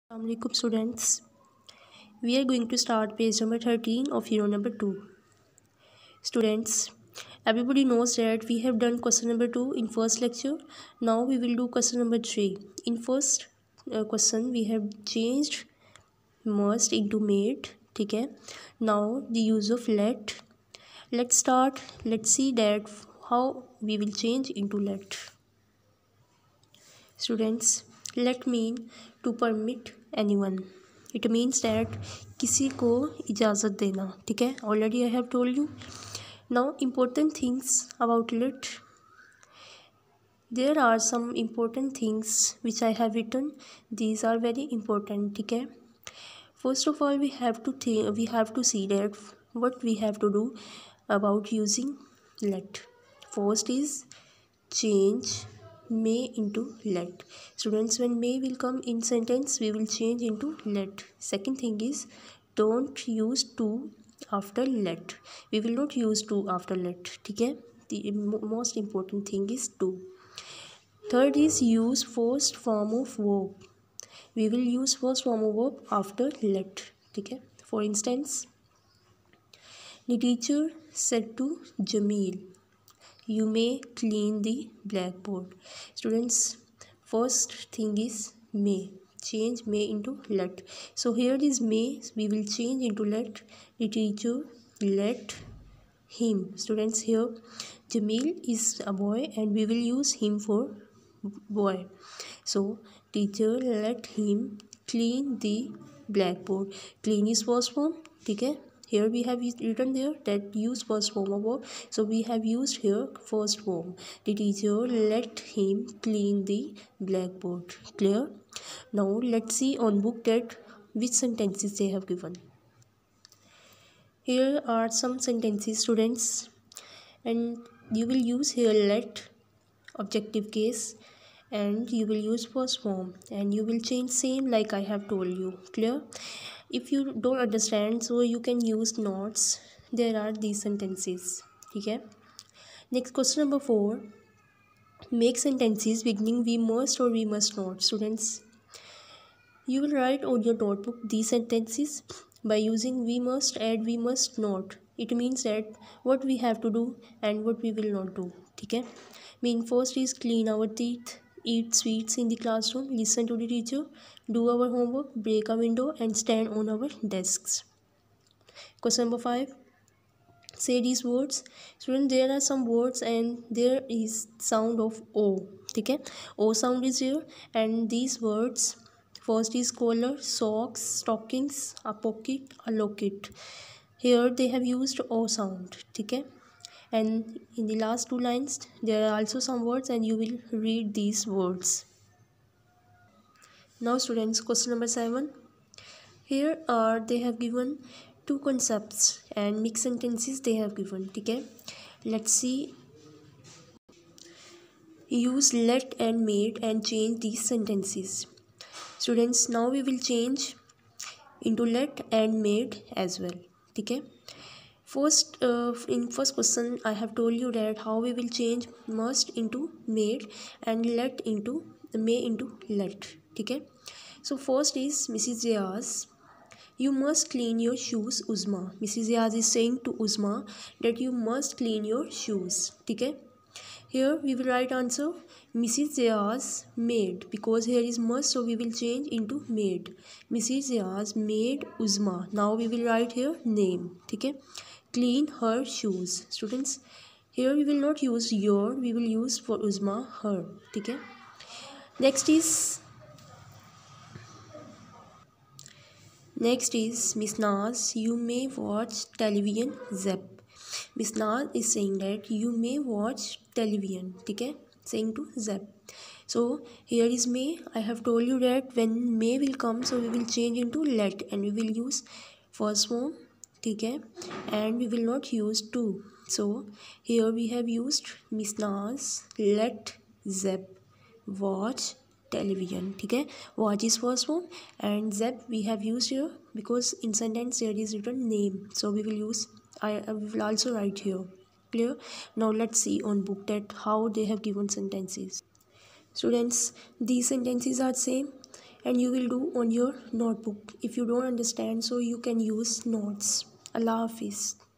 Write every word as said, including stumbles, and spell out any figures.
Assalamualaikum students. We are going to start page number thirteen of year number two. Students, everybody knows that we have done question number two in first lecture. Now we will do question number three. In first uh, question we have changed must into made. ठीक है. Now the use of let. Let's start. Let's see that how we will change into let. Students, let mean to permit anyone. It means that किसी को इजाज़त देना. ठीक है. Already I have told you. Now important things about let. There are some important things which I have written. These are very important. ठीक है. First of all, we have to think, we have to see that what we have to do about using let. First is change may into let. Students, when may will come in sentence, we will change into let. Second thing is don't use to after let. We will not use to after let. ठीक है. The most important thing is to. Third is use first form of verb. We will use first form of verb after let. ठीक है. For instance, the teacher said to Jamil, you may clean the blackboard. Students, first thing is may. Change may into let. So here is may, we will change into let. The teacher let him. Students, here Jamil is a boy and we will use him for boy. So teacher let him clean the blackboard. Clean is first form. ठीक है. Here we have written there that use first form of verb. So we have used here first form. The teacher let him clean the blackboard. Clear? Now let's see on book that which sentences they have given. Here are some sentences, students, and you will use here let, objective case, and you will use first form, and you will change same like I have told you. Clear? If you don't understand, so you can use notes. There are these sentences. ठीक है. Next, question number four. Make sentences beginning we must or we must not. Students, you will write on your notebook these sentences by using we must and we must not. It means that what we have to do and what we will not do. ठीक है. Mean first is clean our teeth, eat sweets in the classroom, listen to the teacher, do our homework, break a window and stand on our desks. Question number five. Say these words. Students, there are some words and there is sound of O. ठीक है. O sound is here and these words, first is collar, socks, stockings, a pocket, a locket. Here they have used O sound. ठीक है. And in the last two lines there are also some words and you will read these words. Now students, question number seven. Here are they have given two concepts and mixed sentences they have given. ठीक है. Let's see. Use let and made and change these sentences. Students, now we will change into let and made as well. ठीक है. First, uh, in first question, I have told you that how we will change must into made and let into may into let. ठीक है. So first is Missus Riaz, you must clean your shoes, Uzma. Missus Riaz is saying to Uzma that you must clean your shoes. ठीक है. Here we will write answer Missus Riaz made, because here is must, so we will change into made. Missus Riaz made Uzma. Now we will write here name. ठीक है. Clean her shoes. Students, here we will not use your, we will use for Uzma her. ठीक है. Next is next is Miss Naz, you may watch television Zep. Miss Naz is saying that you may watch television. ठीक है. Saying to Zep. So here is may. I have told you that when may will come, so we will change into let and we will use first form. ठीक है. And we will not use to. So here we have used Miss Naz let Zep watch television. ठीक है. Watch is first form and Zep we have used here because in sentence there is written name, so we will use I, I will also write here. Clear? Now let's see on book that how they have given sentences. Students, these sentences are same and you will do on your notebook. If you don't understand, so you can use notes. Allah Hafiz.